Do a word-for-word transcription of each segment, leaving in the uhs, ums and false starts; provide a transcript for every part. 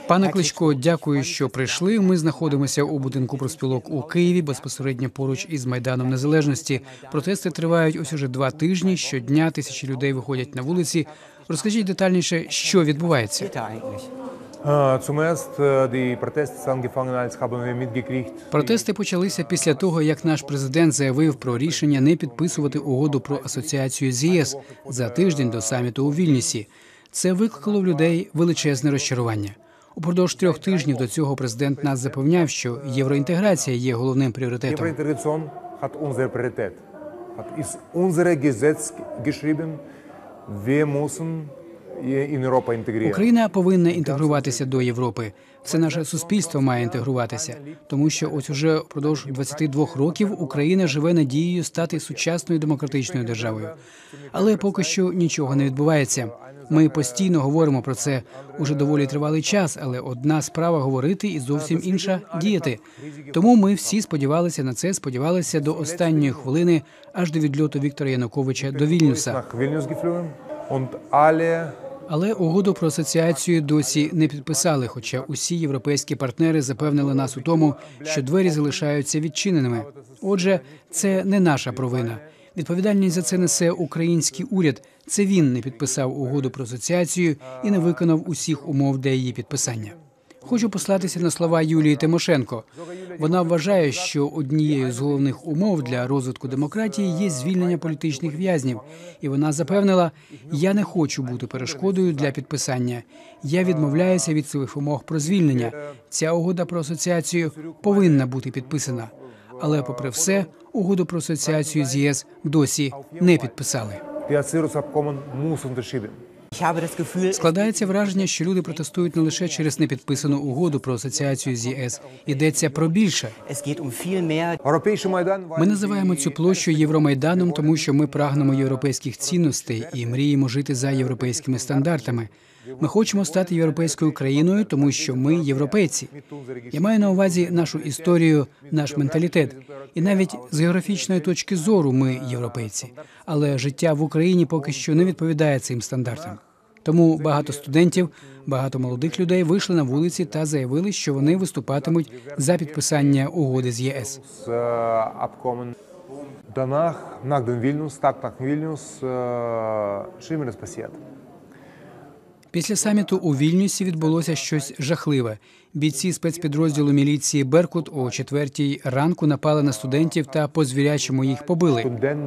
Пане Кличко, дякую, що прийшли. Ми знаходимося у будинку профспілок у Києві, безпосередньо поруч із Майданом Незалежності. Протести тривають ось уже два тижні. Щодня тисячі людей виходять на вулиці. Розкажіть детальніше, що відбувається. Протести почалися після того, як наш президент заявив про рішення не підписувати угоду про асоціацію з ЄС за тиждень до саміту у Вільнюсі. Це викликало в людей величезне розчарування. Упродовж трьох тижнів до цього президент нас запевняв, що євроінтеграція є головним пріоритетом. Україна повинна інтегруватися до Європи. Все наше суспільство має інтегруватися, тому що ось уже впродовж двадцяти двох років Україна живе надією стати сучасною демократичною державою. Але поки що нічого не відбувається. Ми постійно говоримо про це уже доволі тривалий час, але одна справа говорити і зовсім інша – діяти. Тому ми всі сподівалися на це, сподівалися до останньої хвилини, аж до відльоту Віктора Януковича до Вільнюса. Але угоду про асоціацію досі не підписали, хоча усі європейські партнери запевнили нас у тому, що двері залишаються відчиненими. Отже, це не наша провина. Відповідальність за це несе український уряд. Це він не підписав угоду про асоціацію і не виконав усіх умов для її підписання. Хочу послатися на слова Юлії Тимошенко. Вона вважає, що однією з головних умов для розвитку демократії є звільнення політичних в'язнів. І вона запевнила, я не хочу бути перешкодою для підписання. Я відмовляюся від своїх вимог про звільнення. Ця угода про асоціацію повинна бути підписана. Але, попри все, угоду про асоціацію з ЄС досі не підписали. Складається враження, що люди протестують не лише через непідписану угоду про асоціацію з ЄС. Йдеться про більше. Ми називаємо цю площу Євромайданом, тому що ми прагнемо європейських цінностей і мріємо жити за європейськими стандартами. Ми хочемо стати європейською країною, тому що ми європейці. Я маю на увазі нашу історію, наш менталітет. І навіть з географічної точки зору ми європейці. Але життя в Україні поки що не відповідає цим стандартам. Тому багато студентів, багато молодих людей вийшли на вулиці та заявили, що вони виступатимуть за підписання угоди з ЄС. Після саміту у Вільнюсі відбулося щось жахливе. Бійці спецпідрозділу міліції «Беркут» о четвертій ранку напали на студентів та по-звірячому їх побили.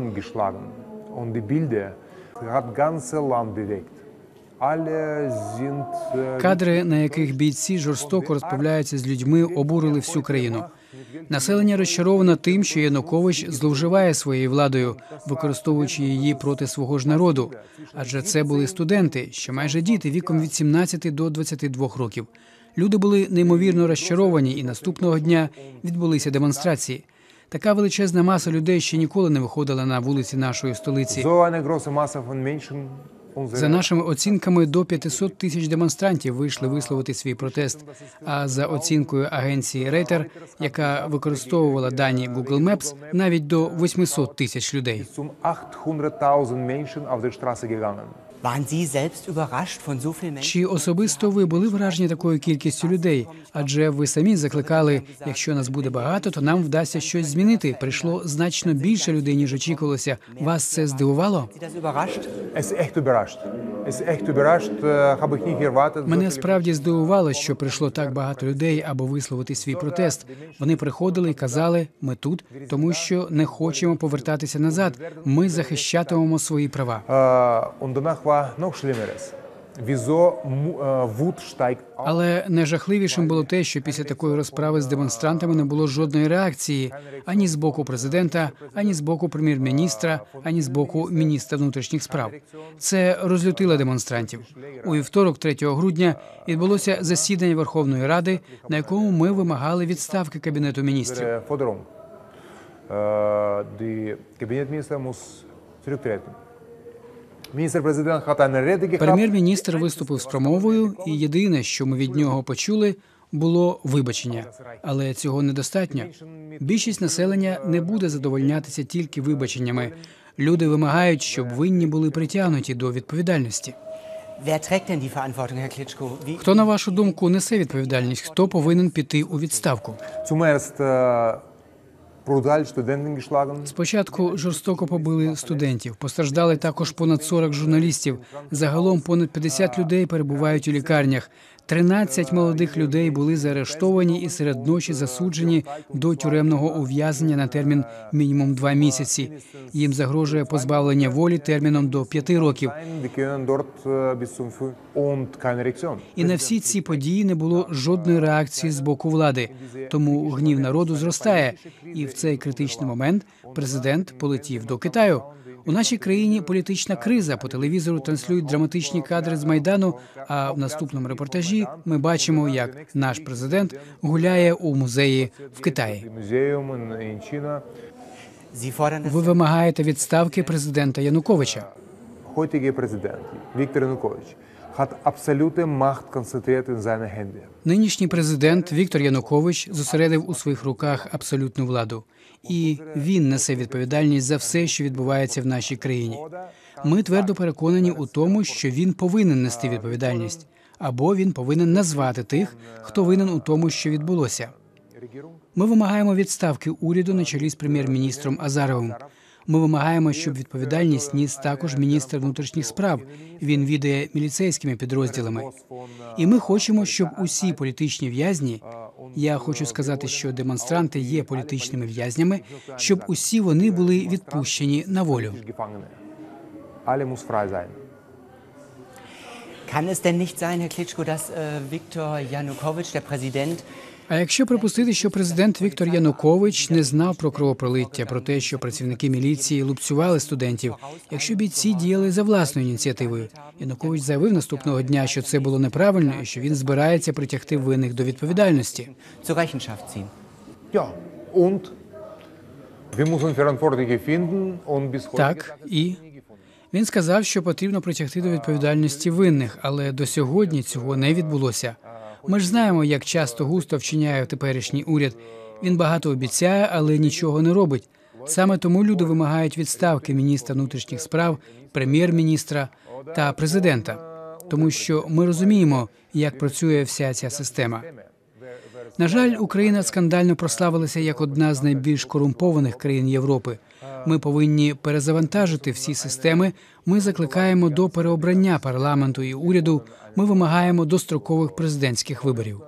Кадри, на яких бійці жорстоко розправляються з людьми, обурили всю країну. Населення розчаровано тим, що Янукович зловживає своєю владою, використовуючи її проти свого ж народу. Адже це були студенти, що майже діти віком від сімнадцяти до двадцяти двох років. Люди були неймовірно розчаровані, і наступного дня відбулися демонстрації. Така величезна маса людей ще ніколи не виходила на вулиці нашої столиці. За нашими оцінками, до п'ятисот тисяч демонстрантів вийшли висловити свій протест. А за оцінкою агенції Рейтер, яка використовувала дані Google Maps, навіть до восьмисот тисяч людей. Чи особисто ви були вражені такою кількістю людей? Адже ви самі закликали, якщо нас буде багато, то нам вдасться щось змінити. Прийшло значно більше людей, ніж очікувалося. Вас це здивувало? Мене справді здивувало, що прийшло так багато людей, аби висловити свій протест. Вони приходили і казали, ми тут, тому що не хочемо повертатися назад. Ми захищатимемо свої права. Але найжахливішим було те, що після такої розправи з демонстрантами не було жодної реакції ані з боку президента, ані з боку прем'єр-міністра, ані з боку міністра внутрішніх справ. Це розлютило демонстрантів. У вівторок, третього грудня, відбулося засідання Верховної Ради, на якому ми вимагали відставки Кабінету міністрів. Прем'єр-міністр виступив з промовою, і єдине, що ми від нього почули, було вибачення. Але цього недостатньо. Більшість населення не буде задовольнятися тільки вибаченнями. Люди вимагають, щоб винні були притягнуті до відповідальності. Хто, на вашу думку, несе відповідальність? Хто повинен піти у відставку? Спочатку жорстоко побили студентів. Постраждали також понад сорок журналістів. Загалом понад п'ятдесят людей перебувають у лікарнях. тринадцять молодих людей були заарештовані і серед ночі засуджені до тюремного ув'язнення на термін мінімум два місяці. Їм загрожує позбавлення волі терміном до п'яти років. І на всі ці події не було жодної реакції з боку влади. Тому гнів народу зростає. І в цей критичний момент президент полетів до Китаю. У нашій країні політична криза. По телевізору транслюють драматичні кадри з Майдану, а в наступному репортажі ми бачимо, як наш президент гуляє у музеї в Китаї. Ви вимагаєте відставки президента Януковича. Президент Віктор Янукович hat absolute Macht konzentriert in seine Hände. Нинішній президент Віктор Янукович зосередив у своїх руках абсолютну владу. І він несе відповідальність за все, що відбувається в нашій країні. Ми твердо переконані у тому, що він повинен нести відповідальність. Або він повинен назвати тих, хто винен у тому, що відбулося. Ми вимагаємо відставки уряду на чолі з прем'єр-міністром Азаровим. Ми вимагаємо, щоб відповідальність ніс також міністр внутрішніх справ. Він відає міліцейськими підрозділами. І ми хочемо, щоб усі політичні в'язні, я хочу сказати, що демонстранти є політичними в'язнями, щоб усі вони були відпущені на волю. Kann es denn nicht sein, Herr Klitschko, dass äh, Viktor Janukowitsch, der Präsident, А якщо припустити, що президент Віктор Янукович не знав про кровопролиття, про те, що працівники міліції лупцювали студентів, якщо бійці діяли за власною ініціативою, Янукович заявив наступного дня, що це було неправильно і що він збирається притягти винних до відповідальності. zur Rechenschaft ziehen? Ja, und wir müssen Verantwortliche finden und bis heute Так, і він сказав, що потрібно притягти до відповідальності винних, але до сьогодні цього не відбулося. Ми ж знаємо, як часто густо вчиняє теперішній уряд. Він багато обіцяє, але нічого не робить. Саме тому люди вимагають відставки міністра внутрішніх справ, прем'єр-міністра та президента. Тому що ми розуміємо, як працює вся ця система. На жаль, Україна скандально прославилася як одна з найбільш корумпованих країн Європи. Ми повинні перезавантажити всі системи. Ми закликаємо до переобрання парламенту і уряду. Ми вимагаємо дострокових президентських виборів.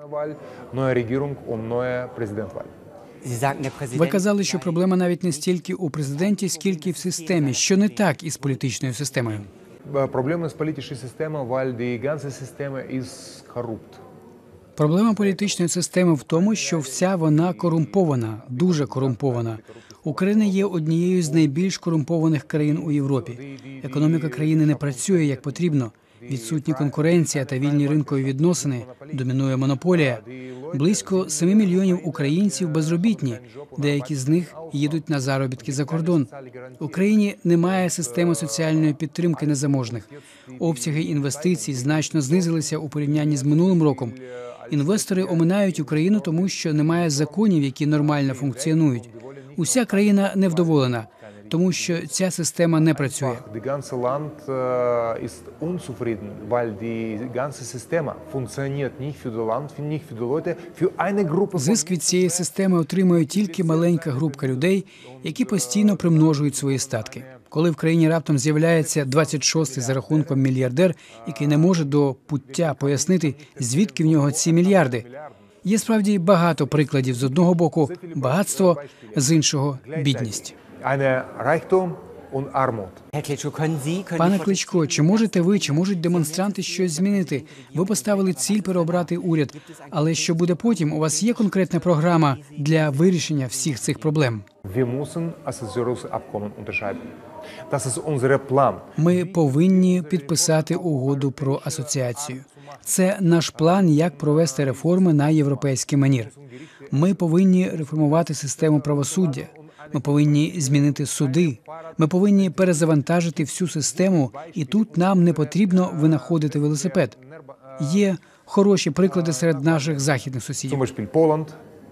Ви казали, що проблема навіть не стільки у президенті, скільки в системі. Що не так із політичною системою? Проблема з політичною системою, weil die ganze Systeme ist korrupt. Проблема політичної системи в тому, що вся вона корумпована, дуже корумпована. Україна є однією з найбільш корумпованих країн у Європі. Економіка країни не працює як потрібно. Відсутня конкуренція та вільні ринкові відносини, домінує монополія. Близько семи мільйонів українців безробітні, деякі з них їдуть на заробітки за кордон. В Україні немає системи соціальної підтримки незаможних. Обсяги інвестицій значно знизилися у порівнянні з минулим роком. Інвестори оминають Україну, тому що немає законів, які нормально функціонують. Уся країна невдоволена, тому що ця система не працює. Зиск від цієї системи отримує тільки маленька групка людей, які постійно примножують свої статки. Коли в країні раптом з'являється двадцять шостий за рахунком мільярдер, який не може до пуття пояснити, звідки в нього ці мільярди. Є справді багато прикладів. З одного боку – багатство, з іншого – бідність. Пане Кличко, чи можете ви, чи можуть демонстранти щось змінити? Ви поставили ціль переобрати уряд, але що буде потім? У вас є конкретна програма для вирішення всіх цих проблем? Ми повинні підписати угоду про асоціацію. Це наш план, як провести реформи на європейський манір. Ми повинні реформувати систему правосуддя. Ми повинні змінити суди. Ми повинні перезавантажити всю систему, і тут нам не потрібно винаходити велосипед. Є хороші приклади серед наших західних сусідів.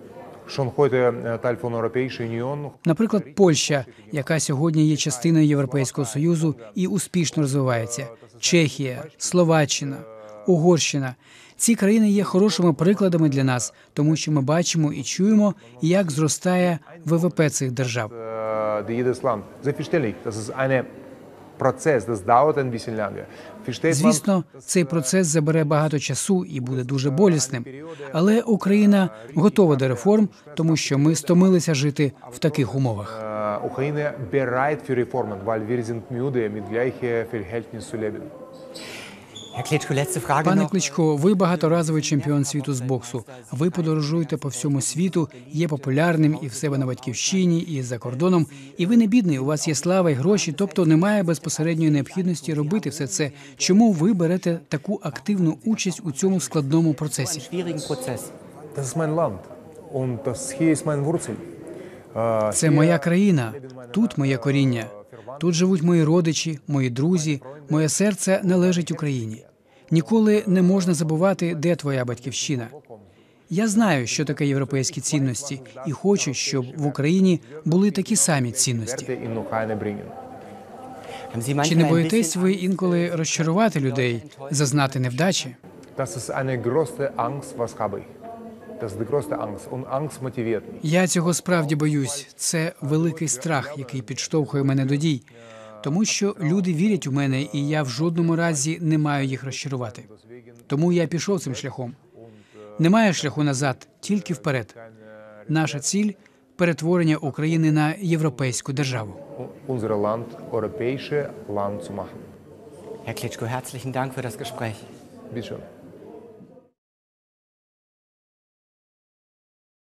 Schon heute Teil von Europäischer Union. Наприклад, Польща, яка сьогодні є частиною Європейського Союзу і успішно розвивається, Чехія, Словаччина, Угорщина. Ці країни є хорошими прикладами для нас, тому що ми бачимо і чуємо, як зростає ВВП цих держав. Jedes Land. Selbstverständlich, das ist ein Prozess, das dauert ein bisschen lange. Versteht man? Звісно, цей процес забере багато часу і буде дуже болісним. Але Україна готова до реформ, тому що ми стомилися жити в таких умовах. Ukraine bereit für Reformen, weil wir sind müde, mit gleichen Verhältnissen zu leben. Herr Klitschko, letzte Frage Пане noch. Кличко, ви багаторазовий чемпіон світу з боксу. Ви подорожуєте по всьому світу, є популярним і в себе на батьківщині, і за кордоном. І ви не бідний, у вас є слава і гроші, тобто немає безпосередньої необхідності робити все це. Чому ви берете таку активну участь у цьому складному процесі? Schwierigen Prozess. Das ist mein Land und das hier ist mein Wurzel. Äh, Це моя країна, тут моє коріння. Тут живуть мої родичі, мої друзі, моє серце належить Україні. Ніколи не можна забувати, де твоя батьківщина. Я знаю, що таке європейські цінності, і хочу, щоб в Україні були такі самі цінності. Werte in Ukraine bringen. Haben Sie Чи manchmal не ein боїтесь bisschen ви інколи розчарувати людей, зазнати невдачі? Das ist eine große Angst, was habe ich. Das ist die größte Angst und Angst motiviert mich. Я цього справді боюсь. Це великий страх, який підштовхує мене до дій. Тому що люди вірять у мене, і я в жодному разі не маю їх розчарувати. Тому я пішов цим шляхом. Немає шляху назад, тільки вперед. Наша ціль – перетворення України на європейську державу. Unser Land, europäische Land zu machen. Herr Klitschko, herzlichen Dank für das Gespräch. Bitte schön.